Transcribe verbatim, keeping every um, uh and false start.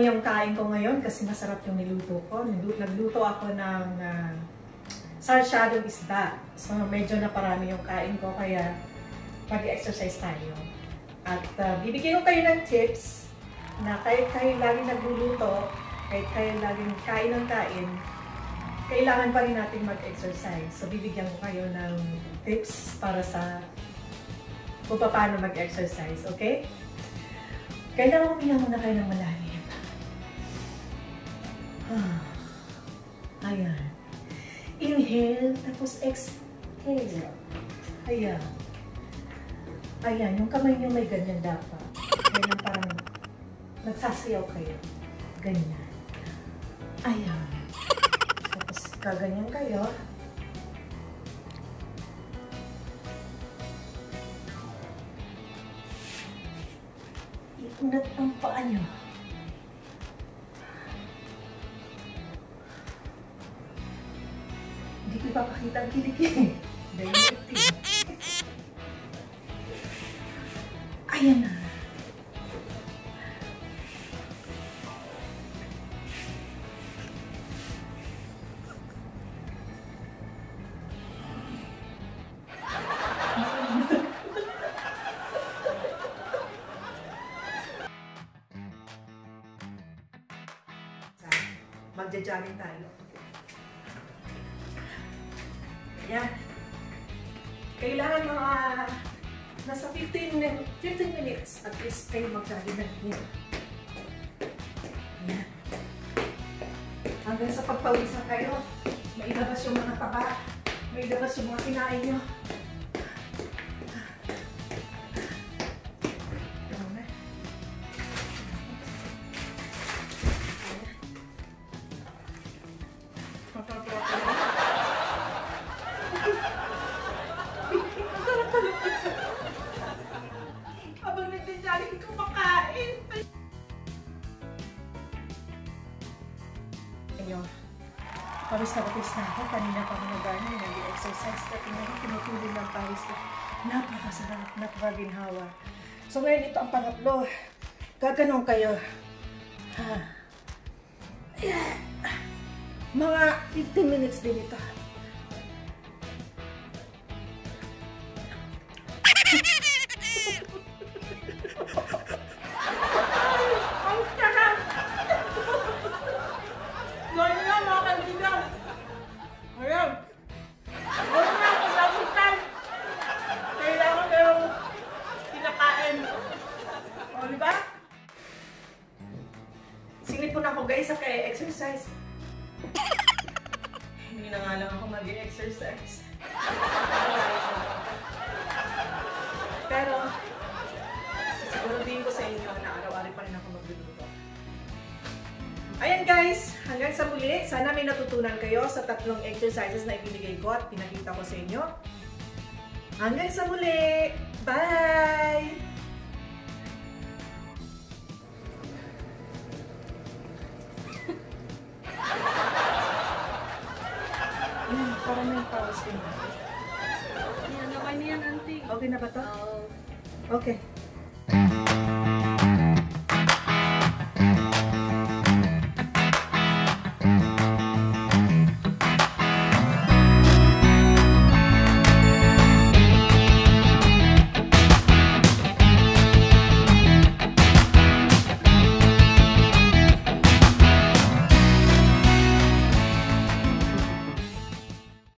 marami yung kain ko ngayon kasi masarap yung niluto ko. Nagluto ako ng uh, sarsyadong isda. So medyo naparami yung kain ko kaya mag-exercise tayo. At uh, bibigyan ko kayo ng tips na kahit kayo laging nagluluto, kahit kayo laging kain ng kain, kailangan pa rin natin mag-exercise. So bibigyan ko kayo ng tips para sa kung paano mag-exercise, okay? Kailangan huminga muna kayo ng malalim. Ah. Ayan. Inhale, tapos exhale. Ayan. Ayan, yung kamay niyo may ganyan dapat. Kaya parang nagsasayaw kayo. Ganyan. Ayan. Tapos kaganyan kayo. Iunat ang paa nyo. Hindi ko ipapakita ang kilikili. Dahil ito. Ayan na. Magja-jogging tayo. Ayan. Kailangan mga nasa fifteen minutes at least kayo mag-jogging na niyo. Ayan. Hanggang sa pagpawisan kayo, mailabas yung mga taba, mailabas yung mga kinain nyo. Habang nagdadali ko makain. Ayun. Pawis na pawis na ako. Kanina pa mga gano'n. Nag-exercise na. Tinutulong ng pawis na. Napakasarap. Napakaginhawa. So ngayon ito ang pangatlo. Gaganon kayo. Ha. Yeah. Mga fifteen minutes din ito. Sinipon ako guys sa kaya exercise. Hindi na nga lang ako mag-exercise. Pero, siguraduhin ko sa inyo na araw-araw pa rin ako magluluto. Ayan guys, hanggang sa muli. Sana may natutunan kayo sa tatlong exercises na ibinigay ko at pinakita ko sa inyo. Hanggang sa muli! Bye! Ayan, parang may pause din. Yan, okay na yan, auntie. Okay na ba to? Oo. Okay.